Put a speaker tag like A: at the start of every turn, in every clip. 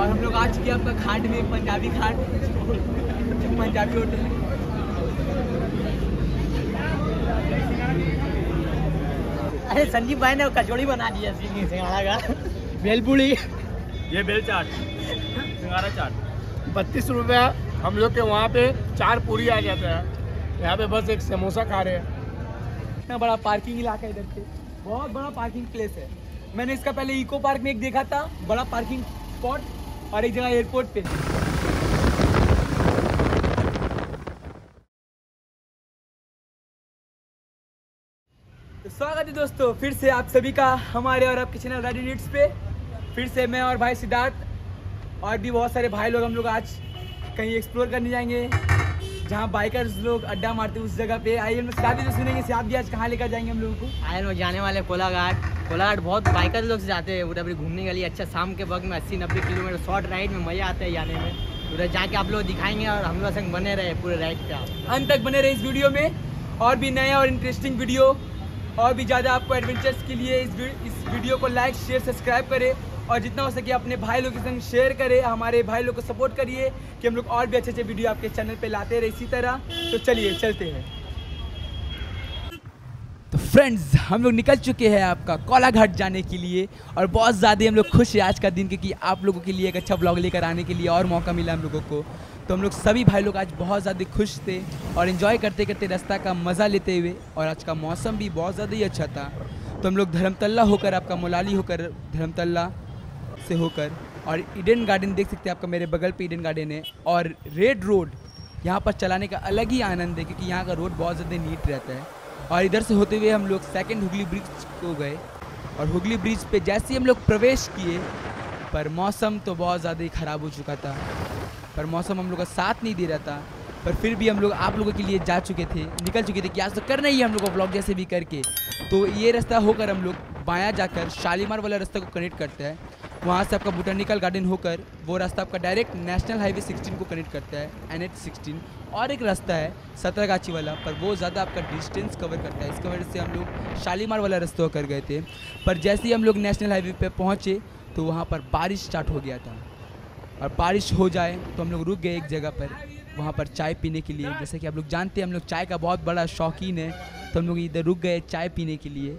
A: और हम लोग आ चुके हैं आपका घाट में, पंजाबी घाट, पंजाबी होटल। अरे संदीप भाई ने कचौड़ी बना दिया सिंघाड़ा का, भेलपुड़ी,
B: ये बेल चाट, सिंघाड़ा चाट
C: 32 रुपया। हम लोग के वहाँ पे 4 पूरी आ जाता है, यहाँ पे बस एक समोसा खा रहे हैं।
A: इतना बड़ा पार्किंग इलाका है इधर पे, बहुत बड़ा पार्किंग प्लेस है। मैंने इसका पहले इको पार्क में एक देखा था बड़ा पार्किंग स्पॉट, और एक जगह एयरपोर्ट पे। तो स्वागत है दोस्तों फिर से आप सभी का हमारे और आपके चैनल राइडिंग नीड्स पे। फिर से मैं और भाई सिद्धार्थ और भी बहुत सारे भाई लोग हम लोग आज कहीं एक्सप्लोर करने जाएंगे जहाँ बाइकर्स लोग अड्डा मारते हैं, उस जगह पे। आइए हम सिद्धार्थ से सुनेंगे सिद्धार्थ भी आज कहाँ लेकर जाएंगे हम लोगों को।
D: आए लोग जाने वाले कोलाघाट। कोलाघाट बहुत बाइकर लोग से जाते हैं उधर घूमने के लिए। अच्छा शाम के वक्त में 80-90 किलोमीटर शॉर्ट राइड में मज़ा आता है जाने में। उधर जाके आप लोग दिखाएंगे और हम लोग संग बने रहे पूरे राइड पे। आप
A: अंत तक बने रहे इस वीडियो में, और भी नया और इंटरेस्टिंग वीडियो और भी ज़्यादा आपको एडवेंचर्स के लिए इस वीडियो को लाइक शेयर सब्सक्राइब करें, और जितना हो सके अपने भाई लोग के संग शेयर करें। हमारे भाई लोग को सपोर्ट करिए कि हम लोग और भी अच्छे अच्छे वीडियो आपके चैनल पे लाते रहे इसी तरह। तो चलिए चलते हैं। तो फ्रेंड्स हम लोग निकल चुके हैं आपका कोलाघाट जाने के लिए, और बहुत ज़्यादा हम लोग खुश हैं आज का दिन, क्योंकि आप लोगों के लिए एक अच्छा ब्लॉग लेकर आने के लिए और मौका मिला हम लोगों को। तो हम लोग सभी भाई लोग आज बहुत ज़्यादा खुश थे और इन्जॉय करते करते रास्ता का मज़ा लेते हुए, और आज का मौसम भी बहुत ज़्यादा ही अच्छा था। तो हम लोग धर्मतल्ला होकर, आपका मोलाली होकर, धर्मतल्ला से होकर, और ईडन गार्डन देख सकते हैं आपका मेरे बगल पे ईडन गार्डन है, और रेड रोड यहाँ पर चलाने का अलग ही आनंद है, क्योंकि यहाँ का रोड बहुत ज़्यादा नीट रहता है। और इधर से होते हुए हम लोग सेकंड हुगली ब्रिज को गए, और हुगली ब्रिज पे जैसे ही हम लोग प्रवेश किए, पर मौसम तो बहुत ज़्यादा ही ख़राब हो चुका था। पर मौसम हम लोग का साथ नहीं दे रहा था, पर फिर भी हम लोग आप लोगों के लिए जा चुके थे, निकल चुके थे कि आज तो करना ही है हम लोग को व्लॉग जैसे भी करके। तो ये रास्ता होकर हम लोग बायां जाकर शालीमार वाला रास्ता को कनेक्ट करता है, वहाँ से आपका बोटानिकल गार्डन होकर वो रास्ता आपका डायरेक्ट नेशनल हाईवे 16 को कनेक्ट करता है, NH 16। और एक रास्ता है सतरगाछी वाला, पर वो ज़्यादा आपका डिस्टेंस कवर करता है, इसकी वजह से हम लोग शालीमार वाला रास्ता कर गए थे। पर जैसे ही हम लोग नेशनल हाईवे पे पहुँचे तो वहाँ पर बारिश स्टार्ट हो गया था, और बारिश हो जाए तो हम लोग रुक गए एक जगह पर, वहाँ पर चाय पीने के लिए। जैसे कि आप लोग जानते हैं हम लोग चाय का बहुत बड़ा शौकीन है, तो हम लोग इधर रुक गए चाय पीने के लिए।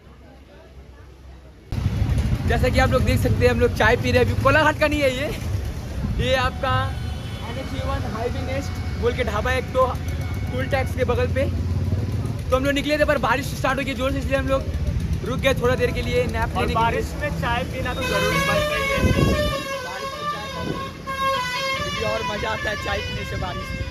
A: जैसा कि आप लोग देख सकते हैं हम लोग चाय पी रहे हैं। अभी कोलाघाट का नहीं है ये आपका NH हाईवे नेस्ट बोल के ढाबा है एक, तो टोल टैक्स के बगल पे। तो हम लोग निकले थे पर बारिश स्टार्ट हो गई जोर से, इसलिए हम लोग रुक गए थोड़ा देर के लिए नैप लेने के लिए।
B: बारिश में चाय पीना तो जरूरी बनता ही है।
A: और मज़ा आता है चाय पीने से बारिश में।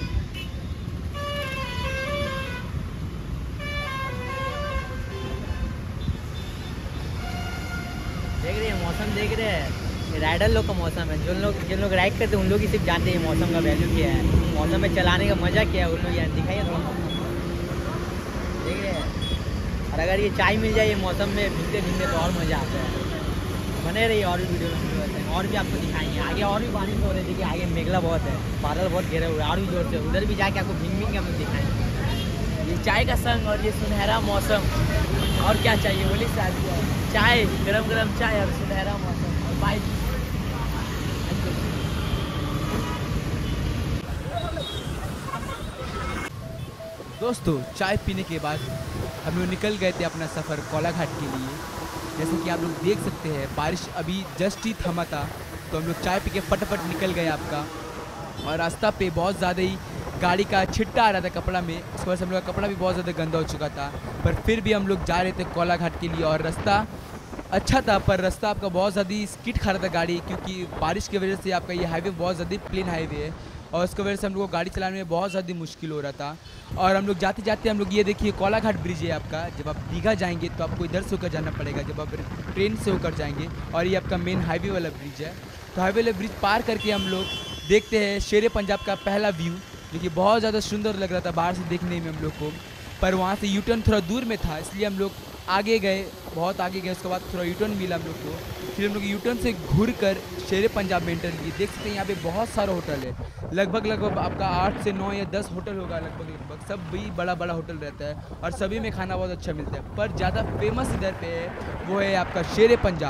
D: देख रहे हैं मौसम, देख रहे हैं राइडर लोग का मौसम है। जिन लोग राइड करते हैं उन लोग ही सिर्फ जानते हैं मौसम का वैल्यू क्या है, मौसम में चलाने का मज़ा क्या है, उन लोग यहाँ दिखाइए थोड़ा। देख रहे हैं, और अगर ये चाय मिल जाए ये मौसम में भीगते भीगते तो और मज़ा आता है। बने रहिए और भी वीडियो में, और भी आपको दिखाएंगे। आगे और भी बारिश हो रही है, देखिए आगे मेघला बहुत है, बादल बहुत घेरे हुए और भी जोर से, उधर भी जाके आपको भीग भीग के हम लोग दिखाएंगे। ये चाय का संग और ये सुनहरा मौसम, और क्या चाहिए बोलिए साहब। चाय, गरम गरम चाय और सुनहरा मौसम और बाइक।
A: दोस्तों चाय पीने के बाद हम लोग निकल गए थे अपना सफ़र कोलाघाट के लिए। जैसे कि आप लोग देख सकते हैं बारिश अभी जस्ट ही थमा था, तो हम लोग चाय पी के फटाफट निकल गए आपका। और रास्ता पे बहुत ज़्यादा ही गाड़ी का छिट्टा आ रहा था कपड़ा में, इस वजह से हम लोग का कपड़ा भी बहुत ज़्यादा गंदा हो चुका था। पर फिर भी हम लोग जा रहे थे कोलाघाट के लिए, और रास्ता अच्छा था, पर रास्ता आपका बहुत ज़्यादा स्किड खा रहा था गाड़ी, क्योंकि बारिश की वजह से आपका ये हाईवे बहुत ज़्यादा प्लेन हाईवे है, और उसकी वजह से हम लोग को गाड़ी चलाने में बहुत ज़्यादा मुश्किल हो रहा था। और हम लोग जाते जाते हम लोग ये देखिए कोलाघाट ब्रिज है आपका। जब आप दीघा जाएंगे तो आपको इधर से होकर जाना पड़ेगा, जब आप ट्रेन से होकर जाएंगे, और ये आपका मेन हाईवे वाला ब्रिज है। तो हाईवे वाला ब्रिज पार करके हम लोग देखते हैं शेर पंजाब का पहला व्यू, जो कि बहुत ज़्यादा सुंदर लग रहा था बाहर से देखने में हम लोग को। पर वहाँ से यू टर्न थोड़ा दूर में था, इसलिए हम लोग आगे गए, बहुत आगे गए। उसके बाद थोड़ा यू टर्न मिला हम लोग को, फिर हम लोग यू टर्न से घूर कर शेर पंजाब में एंटर किए। देख सकते हैं यहाँ पे बहुत सारा होटल है, लगभग आपका 8 से 9 या 10 होटल होगा लगभग। सब भी बड़ा बड़ा होटल रहता है, और सभी में खाना बहुत अच्छा मिलता है। पर ज़्यादा फेमस इधर पे है वो है आपका शेर पंजाब।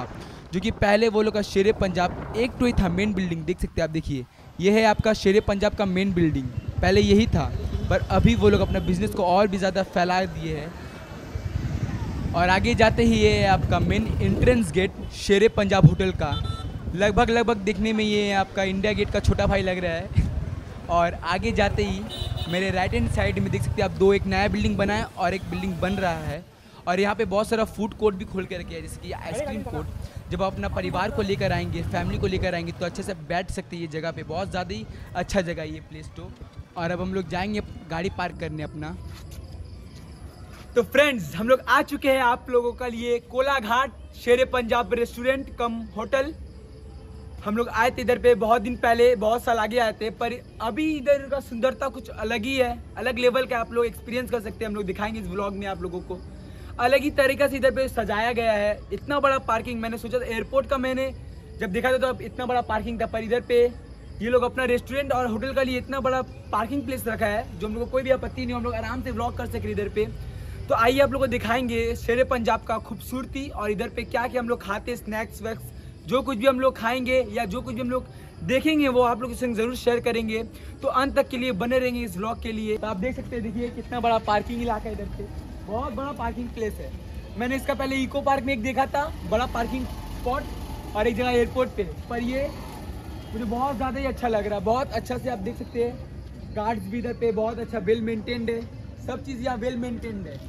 A: जो कि पहले वो लोग का शेरे पंजाब एक तो ही था मेन बिल्डिंग, देख सकते हैं आप। देखिए ये है आपका शेरे पंजाब का मेन बिल्डिंग, पहले यही था, पर अभी वो लोग अपना बिजनेस को और भी ज़्यादा फैला दिए हैं। और आगे जाते ही ये है आपका मेन एंट्रेंस गेट शेरे पंजाब होटल का। लगभग देखने में ये आपका इंडिया गेट का छोटा भाई लग रहा है। और आगे जाते ही मेरे राइट हैंड साइड में देख सकते हैं आप, दो एक नया बिल्डिंग बना है और एक बिल्डिंग बन रहा है। और यहाँ पे बहुत सारा फूड कोर्ट भी खोल के रखे हैं, जैसे कि आइसक्रीम कोर्ट। जब आप अपना परिवार को लेकर आएंगे, फैमिली को लेकर आएंगे, तो अच्छे से बैठ सकते हैं ये जगह पे। बहुत ज़्यादा ही अच्छा जगह है ये प्लेस तो। और अब हम लोग जाएंगे गाड़ी पार्क करने अपना। तो फ्रेंड्स हम लोग आ चुके हैं आप लोगों के लिए कोलाघाट शेरे पंजाब रेस्टोरेंट कम होटल। हम लोग आए थे इधर पे बहुत दिन पहले, बहुत साल आगे आए थे, पर अभी इधर का सुंदरता कुछ अलग ही है, अलग लेवल का आप लोग एक्सपीरियंस कर सकते हैं। हम लोग दिखाएंगे इस व्लॉग में आप लोगों को। अलग ही तरीके से इधर पे सजाया गया है। इतना बड़ा पार्किंग, मैंने सोचा था एयरपोर्ट का, मैंने जब देखा था तो अब इतना बड़ा पार्किंग था, पर इधर पे ये लोग अपना रेस्टोरेंट और होटल का लिए इतना बड़ा पार्किंग प्लेस रखा है, जो हम लोग को कोई भी आपत्ति नहीं, हम लोग आराम से व्लॉग कर सके इधर पे। तो आइए आप लोग को दिखाएंगे शेरे पंजाब का खूबसूरती, और इधर पे क्या क्या हम लोग खाते, स्नैक्स वैक्स, जो कुछ भी हम लोग खाएंगे या जो कुछ भी हम लोग देखेंगे वो आप लोग के संग जरूर शेयर करेंगे। तो अंत तक के लिए बने रहेंगे इस व्लॉग के लिए। तो आप देख सकते हैं, देखिए कितना बड़ा पार्किंग इलाका है इधर पे, बहुत बड़ा पार्किंग प्लेस है। मैंने इसका पहले इको पार्क में एक देखा था बड़ा पार्किंग स्पॉट, और एक जगह एयरपोर्ट पे, पर ये मुझे बहुत ज़्यादा ही अच्छा लग रहा है। बहुत अच्छा से आप देख सकते हैं, गार्ड्स भी इधर पे बहुत अच्छा वेल मेंटेन्ड है, सब चीज़ यहाँ वेल मेंटेन्ड है।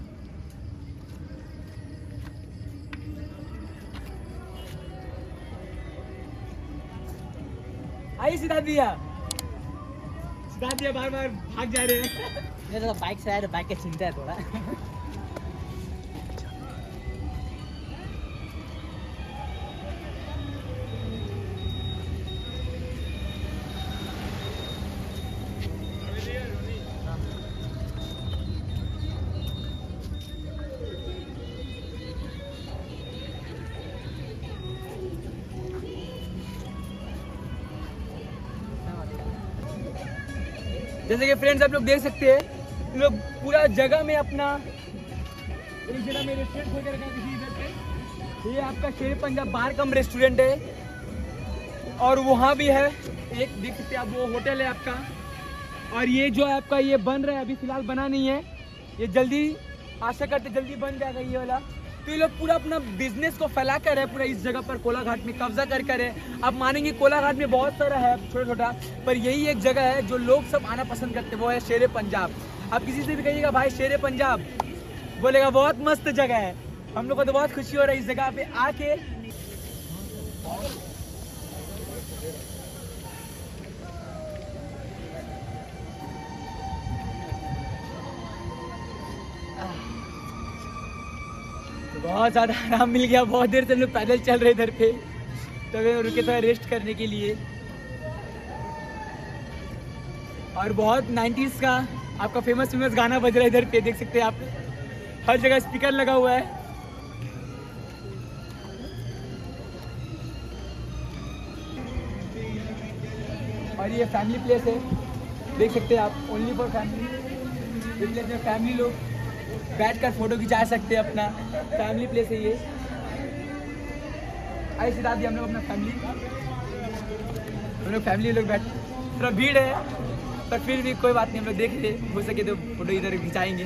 A: आइए सिद्धार्थ भैया बार बार भाग जा रहे हैं।
D: मेरा तो बाइक से आया, तो बाइक का चिंता है थोड़ा।
A: जैसे कि फ्रेंड्स आप लोग देख सकते हैं, लोग पूरा जगह में अपना एक जगह में रेस्टोरेंट खोल कर रखा है इधर पे। ये आपका शेरे पंजाब बार कम रेस्टोरेंट है, और वहाँ भी है एक, देख सकते हैं आप, वो होटल है आपका। और ये जो है आपका ये बन रहा है, अभी फिलहाल बना नहीं है, ये जल्दी, आशा करते जल्दी बन जाएगा ये वाला। तो ये लोग पूरा अपना बिजनेस को फैला कर है पूरा इस जगह पर कोलाघाट में कब्जा कर है। आप मानेंगे कोलाघाट में बहुत सारा है छोटा छोटा, पर यही एक जगह है जो लोग सब आना पसंद करते हैं, वो है शेरे पंजाब। आप किसी से भी कहिएगा भाई शेरे पंजाब, बोलेगा बहुत मस्त जगह है। हम लोग को तो बहुत खुशी हो रहा है इस जगह पे आके। बहुत ज़्यादा आराम मिल गया, बहुत देर से हम लोग पैदल चल रहे इधर पे, तो रुके थोड़ा रेस्ट करने के लिए। और बहुत 90s का आपका फेमस गाना बज रहा है इधर पे, देख सकते हैं आप, हर जगह स्पीकर लगा हुआ है। और ये फैमिली प्लेस है, देख सकते हैं आप, ओनली फॉर फैमिली। इस प्लेस में फैमिली लोग बैठकर फोटो खिंचा सकते हैं, अपना फैमिली प्लेस है ये। आइए सिद्धार्थ जी, हम लोग अपना फैमिली लोग बैठ, थोड़ा भीड़ है पर फिर भी कोई बात नहीं, हम लोग देख रहे, हो सके तो फोटो इधर खिंचाएंगे।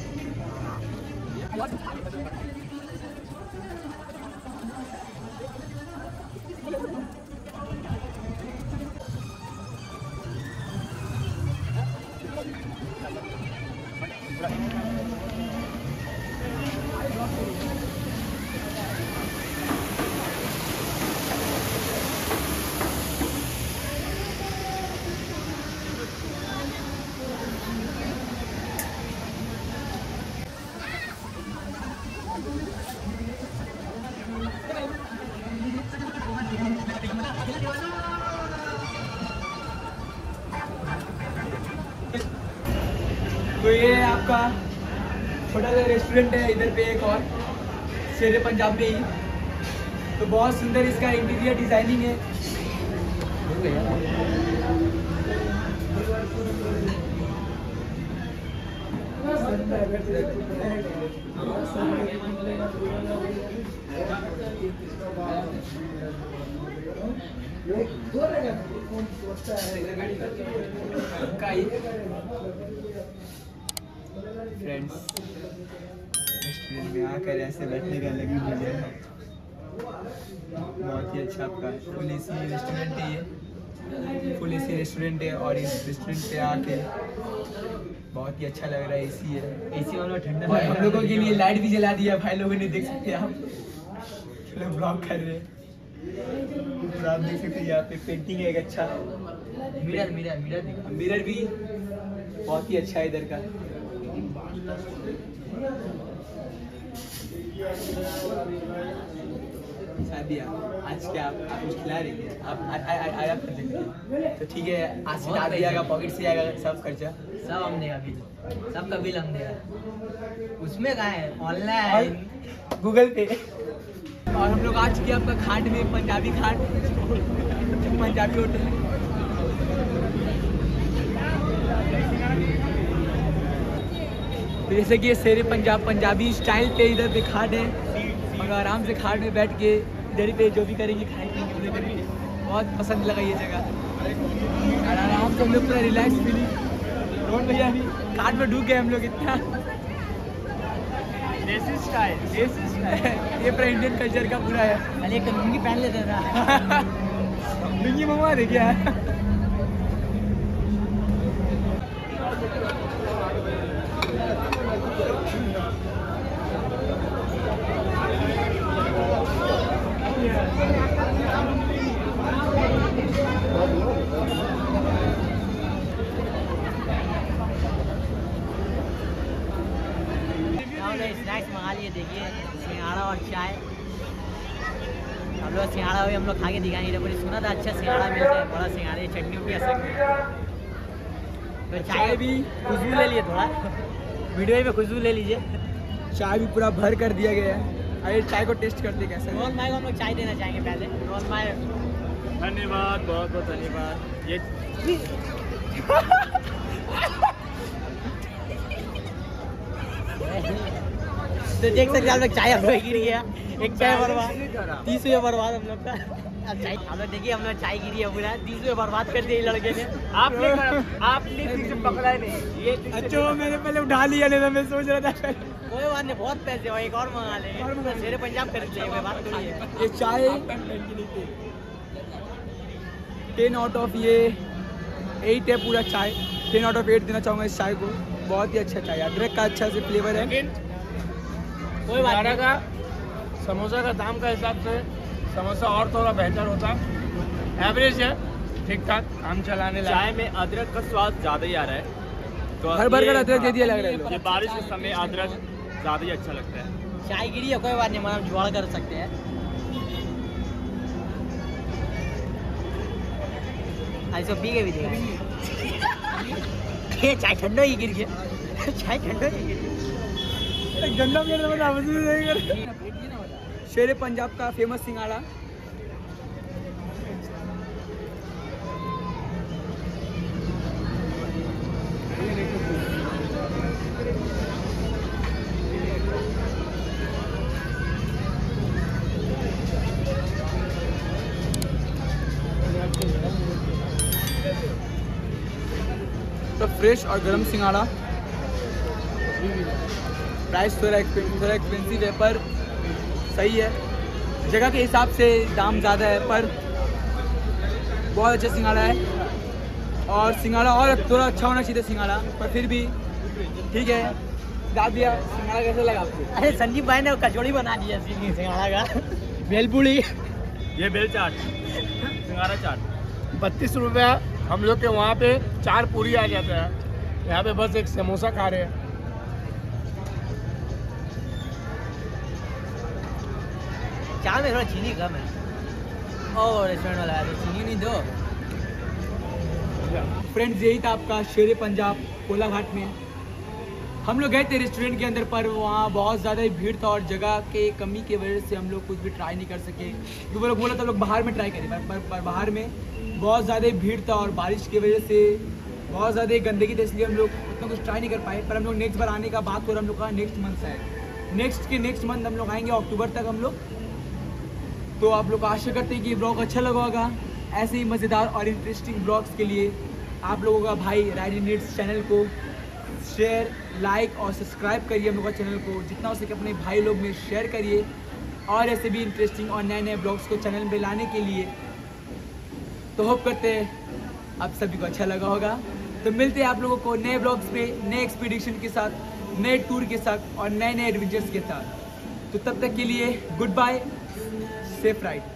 A: तो ये आपका छोटा सा रेस्टोरेंट है इधर पे, एक और शेरे पंजाब में ही। तो बहुत सुंदर इसका इंटीरियर डिजाइनिंग है। फ्रेंड्स, रेस्टोरेंट में आकर ऐसे बैठने का अलग ही मजा है। बहुत ही अच्छा आपका फुल एसी रेस्टोरेंट है, ये फुल एसी रेस्टोरेंट है। और इस रेस्टोरेंट पे आके बहुत ही अच्छा लग रहा है। एसी है, एसी वाला ठंडा। और हम लोगों के लिए लाइट भी जला दिया भाई लोगों ने, देख सकते हैं आप लोग ब्लॉग कर रहे हैं। ऊपर आप देख सकते हैं यहाँ पे पेंटिंग है एक अच्छा मिरर भी बहुत ही अच्छा है इधर का। शादिया आज क्या आप कुछ खिला रही है? आप आराम कर सकते हैं तो ठीक है। आज से आ जाएगा, पॉकेट से आएगा सब खर्चा,
D: सब हम देगा बिल, सबका बिल हम देगा। उसमें कहाँ है, ऑनलाइन
A: गूगल पे। और हम लोग आ चुके हैं आपका घाट में, पंजाबी घाट, पंजाबी होटल। तो जैसे कि ये शेरे पंजाब पंजाबी स्टाइल पे इधर पे घाट है, और आराम से घाट में बैठ के इधर पे जो भी करेंगे खाएंगे वो करेंगे। बहुत पसंद लगा ये जगह, और आराम से हम लोग पूरा रिलैक्स फीलिंग। रोड भैया भी घाट में डूब गए हम लोग इतना।
B: देसी स्टाइल
A: ये पूरा इंडियन कल्चर का पूरा है।
D: पहले एक लुंगी पहन लेते था।
A: लुंगी मंगवा दे क्या?
D: स्नैक्स मंगा लिए, देखिए सिंघाड़ा और चाय। हम लोग सिंघाड़ा भी हम लोग खा के दिखाएंगे। जब मैंने सुना था अच्छा सिंघाड़ा मिलता है, बड़ा सिंघाड़े चटनी भी ऐसा। तो चाय भी खुशबू ले लिए, थोड़ा वीडियो में खुशबू ले लीजिए।
A: चाय भी पूरा भर कर दिया गया है। अरे चाय को टेस्ट करते कैसे?
D: रोहन भाई को हम लोग चाय देना चाहेंगे पहले। रोहन भाई
B: धन्यवाद, बहुत बहुत धन्यवाद। ये
D: तो देख सकते हैं आप लोग, चाय हम लोग गिरी है। एक चाय बर्बाद, 30 रुपये बर्बाद हम लोग का। अब चाय हम लोग देखिए, हम लोग चाय गिरी है पूरा, 30 रुपये बर्बाद कर दिए लड़के ने।
B: आपने ठीक से पकड़ा ही नहीं। ये
A: अच्छा मैंने पहले उठा लिया, नहीं तो मैं सोच रहा था।
D: कोई बात नहीं, बहुत पैसे हो, एक और मंगा लेंगे। शेरे पंजाब खरीद लेंगे, बात थोड़ी है।
A: ये चाय 10 आउट ऑफ ये 8 है पूरा चाय। 10 आउट ऑफ 8 देना चाहूँगा इस चाय को। बहुत ही अच्छा चाय, अदरक का अच्छा से फ्लेवर है।
D: कोई बात
C: सिंघाड़ा
D: नहीं।
C: का समोसा का दाम का हिसाब से समोसा और थोड़ा बेहतर होता। एवरेज है, ठीक ठाक, काम चलाने लगा।
B: चाय में अदरक का स्वाद ज्यादा ही आ रहा है। तो
A: भर भर कर
B: ये-
A: अदरक दे दिया लग रहा है।
B: ये बारिश के समय अदरक ज्यादा ही अच्छा लगता है।
D: चाय गिरी है, कोई बात नहीं, मतलब जुगाड़ कर सकते हैं। ऐसा पी के भी देगा। ये चाय ठंडा ही गिर गया, चाय ठंडा ही गिर गया।
A: गंदा शेरे पंजाब का फेमस सिंघाड़ा। तो फ्रेश और गर्म सिंघाड़ा। प्राइस थोड़ा एक्सपेंसिव है पर सही है। जगह के हिसाब से दाम ज़्यादा है पर बहुत अच्छा सिंघाड़ा है। और सिंघाड़ा और थोड़ा अच्छा होना चाहिए सिंघाड़ा, पर फिर भी ठीक है। दादिया सिंघाड़ा कैसे लगा आपको?
D: अरे संदीप भाई ने कचौड़ी बना दिया सिंघाड़ा का, भेलपुड़ी।
B: ये बेल चाट, सिंघाड़ा चाट
C: 32 रुपया। हम लोग के वहाँ पे 4 पूरी आ जाता है, यहाँ पे बस एक समोसा खा रहे हैं।
D: चाय में थोड़ा चीनी कम है। और रेस्टोरेंट वाला है तो चीनी नहीं दो।
A: फ्रेंड्स यही था आपका शेरे पंजाब कोलाघाट में। हम लोग गए थे रेस्टोरेंट के अंदर पर वहाँ बहुत ज़्यादा ही भीड़ था और जगह के कमी की वजह से हम लोग कुछ भी ट्राई नहीं कर सके। तो वो लोग बोला था लोग बाहर में ट्राई करें, पर बाहर में बहुत ज़्यादा ही भीड़ था और बारिश की वजह से बहुत ज़्यादा गंदगी थी, इसलिए हम लोग उतना कुछ ट्राई नहीं कर पाए। पर हम लोग नेक्स्ट बार आने का बात हो रहा हम लोग का नेक्स्ट मंथ से है, नेक्स्ट मंथ हम लोग आएंगे अक्टूबर तक हम लोग। तो आप लोग आशा करते हैं कि ये ब्लॉग अच्छा लगा होगा। ऐसे ही मज़ेदार और इंटरेस्टिंग ब्लॉग्स के लिए आप लोगों का भाई राइडिंग नीड्स चैनल को शेयर, लाइक और सब्सक्राइब करिए हम लोग का चैनल को, जितना हो सके अपने भाई लोग में शेयर करिए। और ऐसे भी इंटरेस्टिंग और नए नए ब्लॉग्स को चैनल में लाने के लिए तो होप करते हैं आप सभी को अच्छा लगा होगा। तो मिलते हैं आप लोगों को नए ब्लॉग्स पे, नए एक्सपीडिशन के साथ, नए टूर के साथ और नए नए एडवेंचर्स के साथ। तो तब तक के लिए गुड बाय, सेफ राइड।